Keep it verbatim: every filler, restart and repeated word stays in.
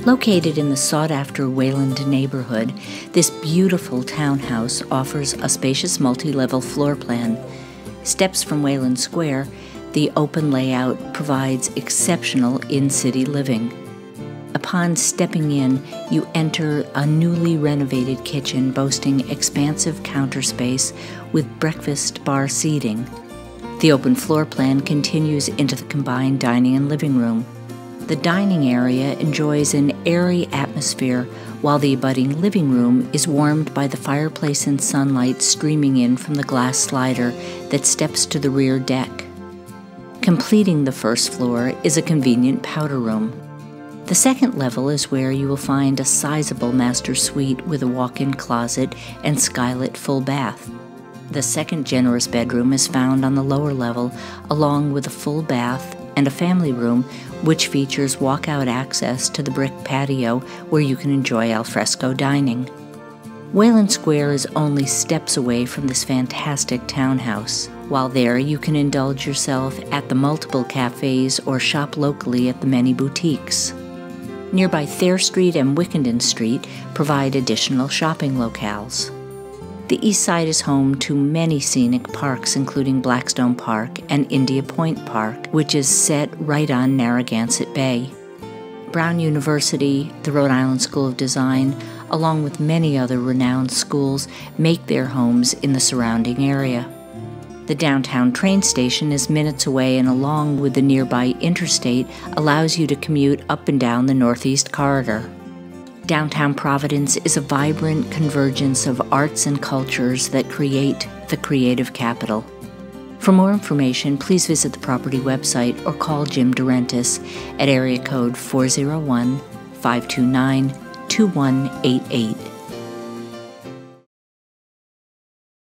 Located in the sought-after Wayland neighborhood, this beautiful townhouse offers a spacious multi-level floor plan. Steps from Wayland Square, the open layout provides exceptional in-city living. Upon stepping in, you enter a newly renovated kitchen boasting expansive counter space with breakfast bar seating. The open floor plan continues into the combined dining and living room. The dining area enjoys an airy atmosphere, while the abutting living room is warmed by the fireplace and sunlight streaming in from the glass slider that steps to the rear deck. Completing the first floor is a convenient powder room. The second level is where you will find a sizable master suite with a walk-in closet and skylit full bath. The second generous bedroom is found on the lower level, along with a full bath and a family room, which features walkout access to the brick patio where you can enjoy alfresco dining. Wayland Square is only steps away from this fantastic townhouse. While there, you can indulge yourself at the multiple cafes or shop locally at the many boutiques. Nearby Thayer Street and Wickenden Street provide additional shopping locales. The east side is home to many scenic parks, including Blackstone Park and India Point Park, which is set right on Narragansett Bay. Brown University, the Rhode Island School of Design, along with many other renowned schools, make their homes in the surrounding area. The downtown train station is minutes away, and along with the nearby interstate, allows you to commute up and down the Northeast Corridor. Downtown Providence is a vibrant convergence of arts and cultures that create the creative capital. For more information, please visit the property website or call Jim Durentis at area code four oh one, five two nine, two one eight eight.